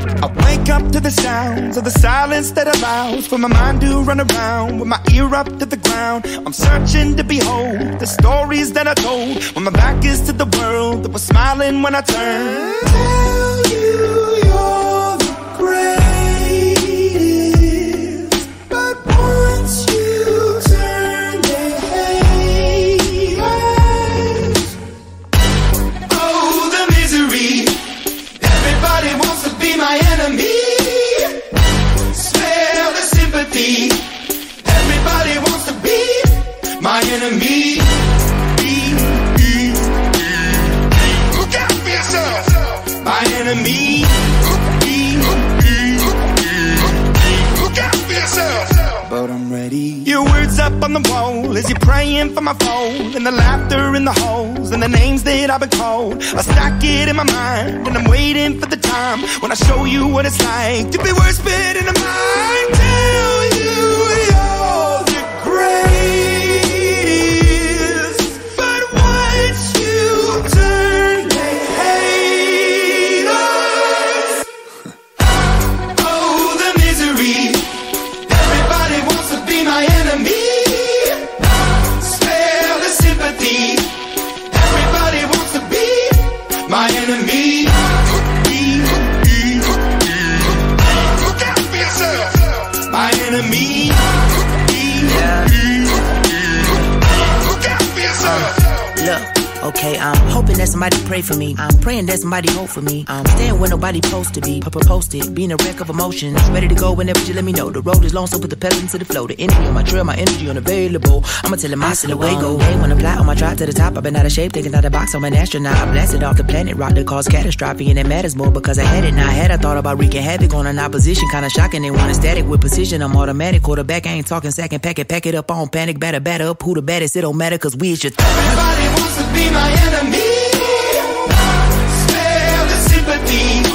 I wake up to the sounds of the silence that allows for my mind to run around with my ear up to the ground. I'm searching to behold the stories that I told when my back is to the world that was smiling when I turned. Tell you you're the greatest, but once you turn they hate us. Oh, the misery. Everybody wants to be my enemy. Smell the sympathy. Everybody wants to be my enemy. Look out for yourself. My enemy. Look out for yourself. But I'm ready. Your words up on the wall as you're praying for my phone, and the laughter in the halls and the names that I've been called. I stack it in my mind and I'm waiting for the time when I show you what it's like to be worse fit in the mind. Tell you you're the greatest, but once you turn they hate us. Oh, the misery. Everybody wants to be my enemy. Spare the sympathy. Everybody wants to be my enemy. Look out for yourself. My enemy. Look out for yourself. Look, okay, I'm hoping that somebody pray for me. I'm praying that somebody hope for me. I'm staying where nobody supposed to be. Posted, being a wreck of emotions. Ready to go whenever you let me know. The road is long, so put the pedal into the flow. The energy on my trail, my energy unavailable. I'ma tell him my silhouette go. Hey, when I fly on my drive to the top, I've been out of shape, thinking out the box. I'm an astronaut. I blasted off the planet rock that caused catastrophe, and it matters more because I had it. Now I had I thought about wreaking havoc on an opposition, kinda shocking. They want static with precision. I'm automatic quarterback. I ain't talking second packet. Pack it up on panic, batter up. Who the baddest? It don't matter because we is just. Everybody wants to be my enemy. Spare the sympathy.